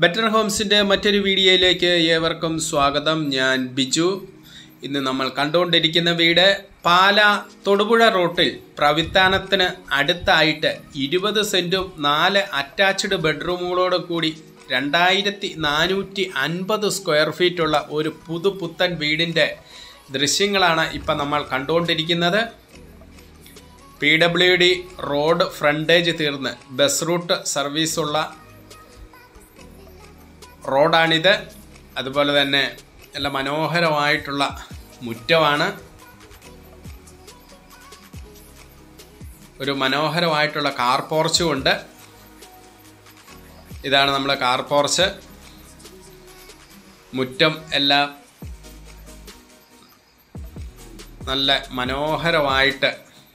Better ഹോംസിൻ്റെ മറ്റൊരു വീഡിയോയിലേക്ക് ഏവർക്കും സ്വാഗതം. ഞാൻ ബിജു. ഇന്ന് നമ്മൾ കണ്ടുകൊണ്ടിരിക്കുന്ന വീട് പാല തൊടുപുഴ റൂട്ടിൽ പ്രവിത്താനത്തിന് അടുത്തായിട്ട് 20 സെൻറ്റും 4 അറ്റാച്ച്ഡ് ബെഡ്റൂമുകളോട് കൂടി 2450 സ്ക്വയർ ഫീറ്റുള്ള ഒരു പുതുപുത്തൻ വീടിൻ്റെ ദൃശ്യങ്ങളാണ് ഇപ്പം നമ്മൾ കണ്ടുകൊണ്ടിരിക്കുന്നത്. PWD റോഡ് ഫ്രണ്ടേജ് തീർന്ന് ബസ് റൂട്ട് സർവീസുള്ള റോഡാണിത്. അതുപോലെ തന്നെ നല്ല മനോഹരമായിട്ടുള്ള മുറ്റമാണ്. ഒരു മനോഹരമായിട്ടുള്ള കാർ പോർച്ചും ഉണ്ട്. ഇതാണ് നമ്മുടെ കാർ പോർച്ച്. മുറ്റം എല്ലാം നല്ല മനോഹരമായിട്ട്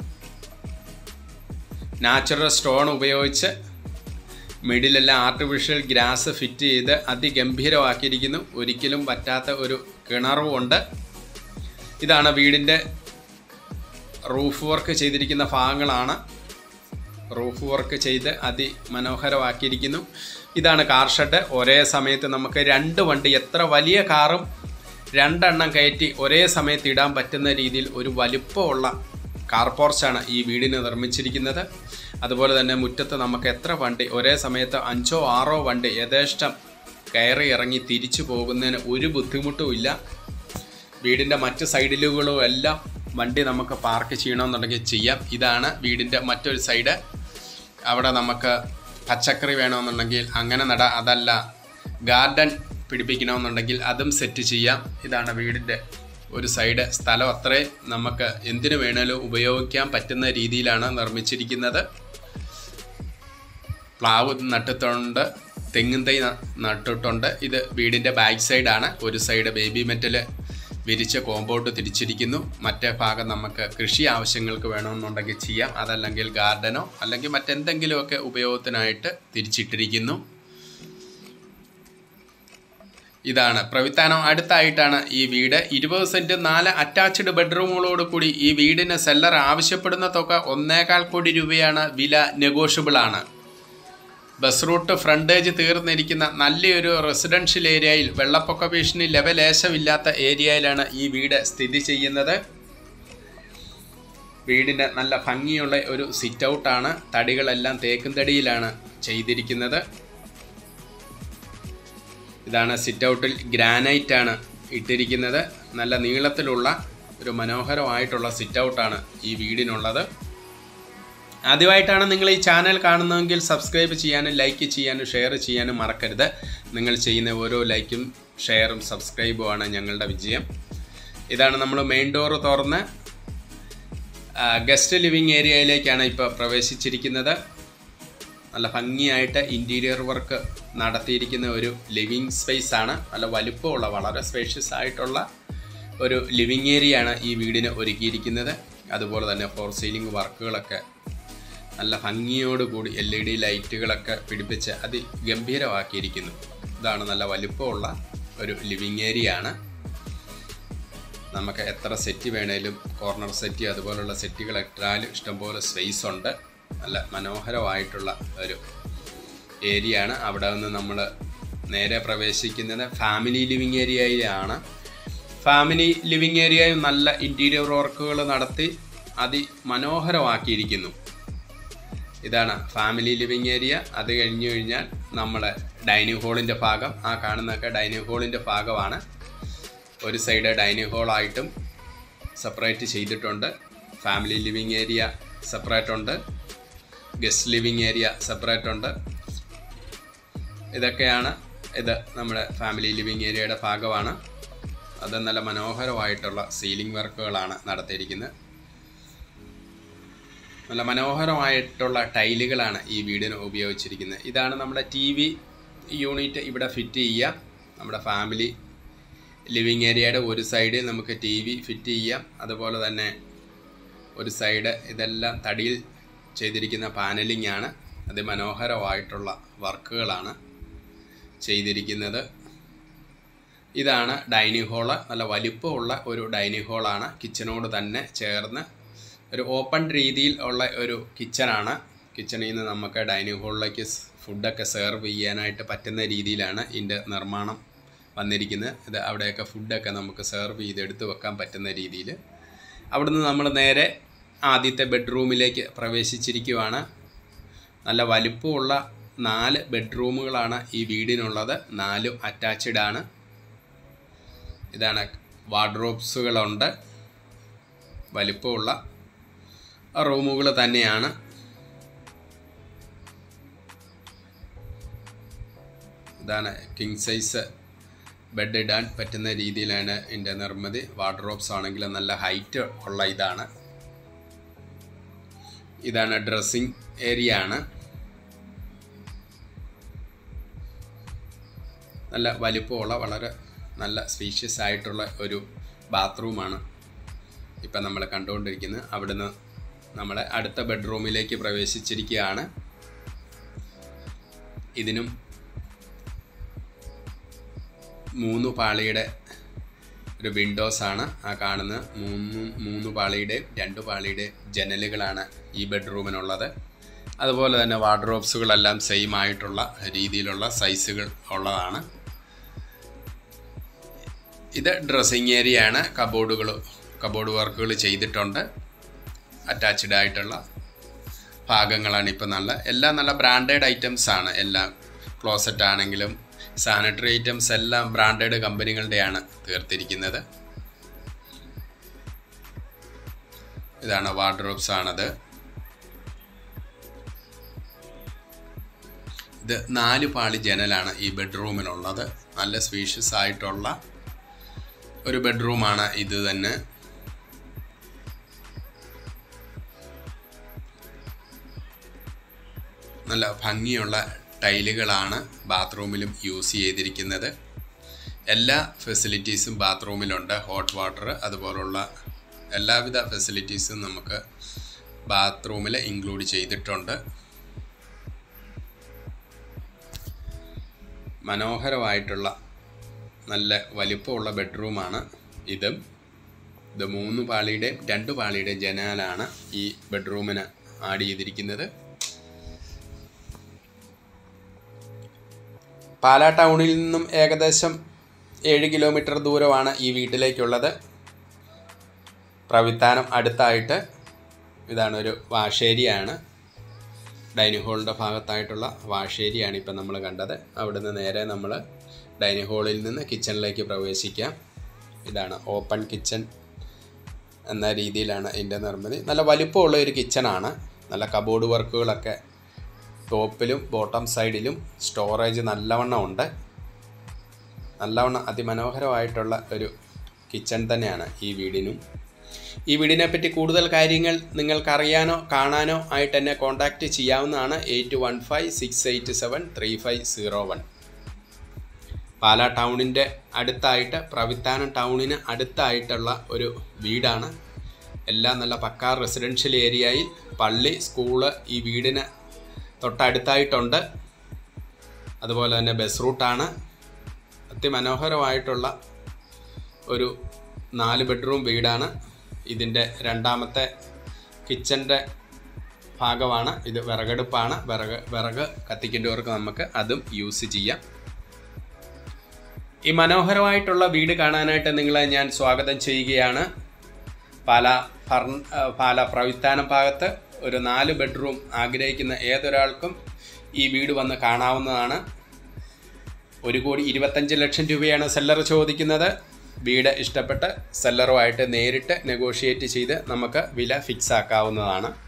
നാച്ചുറൽ സ്റ്റോൺ ഉപയോഗിച്ച് മിഡിലെല്ലാം ആർട്ടിഫിഷ്യൽ ഗ്രാസ് ഫിറ്റ് ചെയ്ത് അതിഗംഭീരമാക്കിയിരിക്കുന്നു. ഒരിക്കലും പറ്റാത്ത ഒരു കിണറുമുണ്ട്. ഇതാണ് വീടിൻ്റെ റൂഫ് വർക്ക് ചെയ്തിരിക്കുന്ന ഭാഗങ്ങളാണ്. റൂഫ് വർക്ക് ചെയ്ത് അതിമനോഹരമാക്കിയിരിക്കുന്നു. ഇതാണ് കാർ ഷെഡ്. ഒരേ സമയത്ത് നമുക്ക് 2 വണ്ടി, എത്ര വലിയ കാറും 2 എണ്ണം കയറ്റി ഒരേ സമയത്ത് ഇടാൻ പറ്റുന്ന രീതിയിൽ ഒരു വലിപ്പമുള്ള കാർ പോർച്ചാണ് ഈ വീടിന് നിർമ്മിച്ചിരിക്കുന്നത്. അതുപോലെ തന്നെ മുറ്റത്ത് നമുക്ക് എത്ര വണ്ടി, ഒരേ സമയത്ത് 5ഓ 6ഓ വണ്ടി യഥേഷ്ടം കയറി ഇറങ്ങി തിരിച്ചു പോകുന്നതിന് ഒരു ബുദ്ധിമുട്ടുമില്ല. വീടിൻ്റെ മറ്റ് സൈഡിലുകളും എല്ലാം വണ്ടി നമുക്ക് പാർക്ക് ചെയ്യണമെന്നുണ്ടെങ്കിൽ ചെയ്യാം. ഇതാണ് വീടിൻ്റെ മറ്റൊരു സൈഡ്. അവിടെ നമുക്ക് പച്ചക്കറി വേണമെന്നുണ്ടെങ്കിൽ അങ്ങനെ നടാം. അതല്ല ഗാർഡൻ പിടിപ്പിക്കണമെന്നുണ്ടെങ്കിൽ അതും സെറ്റ് ചെയ്യാം. ഇതാണ് വീടിൻ്റെ ഒരു സൈഡ്. സ്ഥലം അത്രയും നമുക്ക് എന്തിനു വേണേലും ഉപയോഗിക്കാൻ പറ്റുന്ന രീതിയിലാണ് നിർമ്മിച്ചിരിക്കുന്നത്. പ്ലാവ് നട്ടിട്ടുണ്ട്, തെങ്ങും തൈ നട്ടിട്ടുണ്ട്. ഇത് വീടിൻ്റെ ബാക്ക് സൈഡാണ്. ഒരു സൈഡ് ബേബി മെറ്റൽ വിരിച്ച് കോമ്പൗണ്ട് തിരിച്ചിരിക്കുന്നു. മറ്റേ ഭാഗം നമുക്ക് കൃഷി ആവശ്യങ്ങൾക്ക് വേണമെന്നുണ്ടെങ്കിൽ ചെയ്യാം. അതല്ലെങ്കിൽ ഗാർഡനോ അല്ലെങ്കിൽ മറ്റെന്തെങ്കിലുമൊക്കെ ഉപയോഗത്തിനായിട്ട് തിരിച്ചിട്ടിരിക്കുന്നു. ഇതാണ് പ്രവിത്താനം അടുത്തായിട്ടാണ് ഈ വീട്. 20 സെൻറ്റ് 4 അറ്റാച്ച്ഡ് ബെഡ്റൂമുകളോട് കൂടി ഈ വീടിന് സെല്ലർ ആവശ്യപ്പെടുന്ന തുക 1.25 കോടി രൂപയാണ്. വില നെഗോഷ്യബിൾ ആണ്. ബസ് റൂട്ട് ഫ്രണ്ടേജ് തീർന്നിരിക്കുന്ന നല്ലൊരു റെസിഡൻഷ്യൽ ഏരിയയിൽ, വെള്ളപ്പൊക്ക ഭീഷണി ലെവലേശമില്ലാത്ത ഏരിയയിലാണ് ഈ വീട് സ്ഥിതി ചെയ്യുന്നത്. വീടിന് നല്ല ഭംഗിയുള്ള ഒരു സിറ്റ് ഔട്ടാണ്. തടികളെല്ലാം തേക്കും തടിയിലാണ് ചെയ്തിരിക്കുന്നത്. ഇതാണ് സിറ്റ് ഔട്ടിൽ ഗ്രാനൈറ്റ് ആണ് ഇട്ടിരിക്കുന്നത്. നല്ല നീളത്തിലുള്ള ഒരു മനോഹരമായിട്ടുള്ള സിറ്റ് ഔട്ടാണ് ഈ വീടിനുള്ളത്. ആദ്യമായിട്ടാണ് നിങ്ങൾ ഈ ചാനൽ കാണുന്നതെങ്കിൽ സബ്സ്ക്രൈബ് ചെയ്യാനും ലൈക്ക് ചെയ്യാനും ഷെയർ ചെയ്യാനും മറക്കരുത്. നിങ്ങൾ ചെയ്യുന്ന ഓരോ ലൈക്കും ഷെയറും സബ്സ്ക്രൈബുമാണ് ഞങ്ങളുടെ വിജയം. ഇതാണ് നമ്മൾ മെയിൻ ഡോറ് തുറന്ന് ഗസ്റ്റ് ലിവിങ് ഏരിയയിലേക്കാണ് ഇപ്പോൾ പ്രവേശിച്ചിരിക്കുന്നത്. നല്ല ഭംഗിയായിട്ട് ഇൻറ്റീരിയർ വർക്ക് നടത്തിയിരിക്കുന്ന ഒരു ലിവിങ് സ്പേസ് ആണ്. നല്ല വലുപ്പമുള്ള, വളരെ സ്പേഷ്യസ് ആയിട്ടുള്ള ഒരു ലിവിങ് ഏരിയ ആണ് ഈ വീടിന് ഒരുക്കിയിരിക്കുന്നത്. അതുപോലെ തന്നെ ഫോർ സീലിംഗ് വർക്കുകളൊക്കെ നല്ല ഭംഗിയോടുകൂടി LED ലൈറ്റുകളൊക്കെ പിടിപ്പിച്ച് അതിഗംഭീരമാക്കിയിരിക്കുന്നു. ഇതാണ് നല്ല വലുപ്പമുള്ള ഒരു ലിവിങ് ഏരിയ ആണ്. നമുക്ക് എത്ര സെറ്റ് വേണേലും, കോർണർ സെറ്റ് അതുപോലുള്ള സെറ്റുകൾ ഇട്ടാലും ഇഷ്ടംപോലെ സ്പേസ് ഉണ്ട്. നല്ല മനോഹരമായിട്ടുള്ള ഒരു ഏരിയ ആണ്. അവിടെ നിന്ന് നമ്മൾ നേരെ പ്രവേശിക്കുന്നത് ഫാമിലി ലിവിങ് ഏരിയയിലാണ്. ഫാമിലി ലിവിങ് ഏരിയയും നല്ല ഇൻറ്റീരിയർ വർക്കുകൾ നടത്തി അതിമനോഹരമാക്കിയിരിക്കുന്നു. ഇതാണ് ഫാമിലി ലിവിങ് ഏരിയ. അത് കഴിഞ്ഞു കഴിഞ്ഞാൽ നമ്മളെ ഡൈനിങ് ഹാളിൻ്റെ ഭാഗം, ആ കാണുന്നതൊക്കെ ഡൈനിങ് ഹാളിൻ്റെ ഭാഗമാണ്. ഒരു സൈഡ് ഡൈനിങ് ഹാളായിട്ടും സെപ്പറേറ്റ് ചെയ്തിട്ടുണ്ട്. ഫാമിലി ലിവിങ് ഏരിയ സെപ്പറേറ്റ് ഉണ്ട്, ഗസ്റ്റ് ലിവിങ് ഏരിയ സെപ്പറേറ്റ് ഉണ്ട്. ഇതൊക്കെയാണ് ഇത് നമ്മുടെ ഫാമിലി ലിവിങ് ഏരിയയുടെ ഭാഗമാണ്. അത് നല്ല മനോഹരമായിട്ടുള്ള സീലിംഗ് വർക്കുകളാണ് നടത്തിയിരിക്കുന്നത്. നല്ല മനോഹരമായിട്ടുള്ള ടൈലുകളാണ് ഈ വീടിന് ഉപയോഗിച്ചിരിക്കുന്നത്. ഇതാണ് നമ്മുടെ TV യൂണിറ്റ് ഇവിടെ ഫിറ്റ് ചെയ്യാം. നമ്മുടെ ഫാമിലി ലിവിങ് ഏരിയയുടെ ഒരു സൈഡിൽ നമുക്ക് TV ഫിറ്റ് ചെയ്യാം. അതുപോലെ തന്നെ ഒരു സൈഡ് ഇതെല്ലാം തടിയിൽ ചെയ്തിരിക്കുന്ന പാനലിംഗ് ആണ്. അതിമനോഹരമായിട്ടുള്ള വർക്കുകളാണ് ചെയ്തിരിക്കുന്നത്. ഇതാണ് ഡൈനിങ് ഹാള്. നല്ല വലിപ്പമുള്ള ഒരു ഡൈനിങ് ഹാളാണ്. കിച്ചനോട് തന്നെ ചേർന്ന് ഒരു ഓപ്പൺ രീതിയിൽ ഉള്ള ഒരു കിച്ചനാണ്. കിച്ചണിൽ നിന്ന് നമുക്ക് ഡൈനിങ് ഹാളിലേക്ക് ഫുഡൊക്കെ സെർവ് ചെയ്യാനായിട്ട് പറ്റുന്ന രീതിയിലാണ് ഇതിൻ്റെ നിർമ്മാണം വന്നിരിക്കുന്നത്. ഇത് അവിടെയൊക്കെ ഫുഡൊക്കെ നമുക്ക് സെർവ് ചെയ്ത് എടുത്ത് വെക്കാൻ പറ്റുന്ന രീതിയിൽ. അവിടുന്ന് നമ്മൾ നേരെ ആദ്യത്തെ ബെഡ്റൂമിലേക്ക് പ്രവേശിച്ചിരിക്കുകയാണ്. നല്ല വലിപ്പമുള്ള 4 ബെഡ്റൂമുകളാണ് ഈ വീടിനുള്ളത്. 4 അറ്റാച്ച്ഡ് ആണ്. ഇതാണ് വാർഡ്രോബ്സുകളുണ്ട്. വലിപ്പമുള്ള റൂമുകൾ തന്നെയാണ്. ഇതാണ് കിങ് സൈസ് ബെഡ് ഇടാൻ പറ്റുന്ന രീതിയിലാണ് ഇതിൻ്റെ നിർമ്മിതി. വാർഡ്രോബ്സ് ആണെങ്കിൽ നല്ല ഹൈറ്റ് ഉള്ള ഇതാണ്. ഇതാണ് ഡ്രസ്സിങ് ഏരിയ ആണ്. നല്ല വലിപ്പമുള്ള വളരെ നല്ല സ്പേഷ്യസ് ആയിട്ടുള്ള ഒരു ബാത്റൂമാണ് ഇപ്പം നമ്മൾ കണ്ടുകൊണ്ടിരിക്കുന്നത്. അവിടുന്ന് നമ്മൾ അടുത്ത ബെഡ്റൂമിലേക്ക് പ്രവേശിച്ചിരിക്കുകയാണ്. ഇതിനും 3 പാളിയുടെ ഒരു വിൻഡോസാണ് ആ കാണുന്നത്. 3 പാളിയുടെയും 2 പാളിയുടെയും ജനലുകളാണ് ഈ ബെഡ്റൂമിനുള്ളത്. അതുപോലെ തന്നെ വാർഡ്രോബ്സുകളെല്ലാം സെയിം ആയിട്ടുള്ള രീതിയിലുള്ള സൈസുകൾ ഉള്ളതാണ്. ഇത് ഡ്രസ്സിങ് ഏരിയ ആണ്. കബോർഡ് വർക്കുകൾ ചെയ്തിട്ടുണ്ട്. അറ്റാച്ച്ഡ് ആയിട്ടുള്ള ഭാഗങ്ങളാണ്. ഇപ്പം എല്ലാം നല്ല ബ്രാൻഡഡ് ഐറ്റംസ് ആണ്. എല്ലാം ക്ലോസറ്റ് ആണെങ്കിലും സാനിറ്ററി ഐറ്റംസ് എല്ലാം ബ്രാൻഡഡ് കമ്പനികളുടെയാണ് തീർത്തിരിക്കുന്നത്. ഇതാണ് വാർഡ്രോബ്സ് ആണത്. ഇത് 4 പാളി ജനലാണ് ഈ ബെഡ്റൂമിനുള്ളത്. നല്ല സ്പേഷ്യസ് ആയിട്ടുള്ള ഒരു ബെഡ്റൂമാണ് ഇത് തന്നെ. നല്ല ഭംഗിയുള്ള ടൈലുകളാണ് ബാത്റൂമിലും യൂസ് ചെയ്തിരിക്കുന്നത്. എല്ലാ ഫെസിലിറ്റീസും ബാത്റൂമിലുണ്ട്. ഹോട്ട് വാട്ടർ അതുപോലുള്ള എല്ലാവിധ ഫെസിലിറ്റീസും നമുക്ക് ബാത്റൂമിൽ ഇൻക്ലൂഡ് ചെയ്തിട്ടുണ്ട്. മനോഹരമായിട്ടുള്ള നല്ല വലിപ്പമുള്ള ബെഡ്റൂമാണ് ഇത് 3 പാളിയുടെയും 2 പാളിയുടെയും ജനാലാണ് ഈ ബെഡ്റൂമിന് ആഡ് ചെയ്തിരിക്കുന്നത്. പാലാ ടൗണിൽ നിന്നും ഏകദേശം 7 കിലോമീറ്റർ ദൂരമാണ് ഈ വീട്ടിലേക്കുള്ളത്. പ്രവിത്താനം അടുത്തായിട്ട് ഇതാണൊരു വാഷേരിയാണ്. ഡൈനിങ് ഹാളിൻ്റെ ഭാഗത്തായിട്ടുള്ള വാഷേരിയാണ് ഇപ്പം നമ്മൾ കണ്ടത്. അവിടുന്ന് നേരെ നമ്മൾ ഡൈനിങ് ഹാളിൽ നിന്ന് കിച്ചണിലേക്ക് പ്രവേശിക്കാം. ഇതാണ് ഓപ്പൺ കിച്ചൺ എന്ന രീതിയിലാണ് ഇതിൻ്റെ നിർമ്മിതി. നല്ല വലിപ്പമുള്ള ഒരു കിച്ചണാണ്. നല്ല കബോർഡ് വർക്കുകളൊക്കെ ടോപ്പിലും ബോട്ടം സൈഡിലും സ്റ്റോറേജ് നല്ലവണ്ണം ഉണ്ട്. നല്ലവണ്ണം അതിമനോഹരമായിട്ടുള്ള ഒരു കിച്ചൺ തന്നെയാണ് ഈ വീടിനും. ഈ വീടിനെ പറ്റി കൂടുതൽ കാര്യങ്ങൾ നിങ്ങൾക്കറിയാനോ കാണാനോ ആയിട്ട് എന്നെ കോൺടാക്റ്റ് ചെയ്യാവുന്നതാണ്. 8156873501. പാലാ ടൗണിൻ്റെ അടുത്തായിട്ട് പ്രവിത്താനം ടൗണിന് അടുത്തായിട്ടുള്ള ഒരു വീടാണ്. എല്ലാം നല്ല പക്കാ റെസിഡൻഷ്യൽ ഏരിയയിൽ പള്ളി, സ്കൂള് ഈ വീടിന് തൊട്ടടുത്തായിട്ടുണ്ട്. അതുപോലെ തന്നെ ബസ് റൂട്ടാണ്. അതിമനോഹരമായിട്ടുള്ള ഒരു 4 ബെഡ്റൂം വീടാണ്. ഇതിൻ്റെ രണ്ടാമത്തെ കിച്ചൻ്റെ ഭാഗമാണ് ഇത്. വിറകടുപ്പാണ്. വിറക് കത്തിക്കേണ്ടവർക്ക് നമുക്ക് അതും യൂസ് ചെയ്യാം. ഈ മനോഹരമായിട്ടുള്ള വീട് കാണാനായിട്ട് നിങ്ങളെ ഞാൻ സ്വാഗതം ചെയ്യുകയാണ്. പാലാ പ്രവിത്താനം ഭാഗത്ത് ഒരു 4 ബെഡ്റൂം ആഗ്രഹിക്കുന്ന ഏതൊരാൾക്കും ഈ വീട് വന്ന് കാണാവുന്നതാണ്. 1,25,00,000 രൂപയാണ് സെല്ലർ ചോദിക്കുന്നത്. വീട് ഇഷ്ടപ്പെട്ട് സെല്ലറുമായിട്ട് നേരിട്ട് നെഗോഷിയേറ്റ് ചെയ്ത് നമുക്ക് വില ഫിക്സ് ആക്കാവുന്നതാണ്.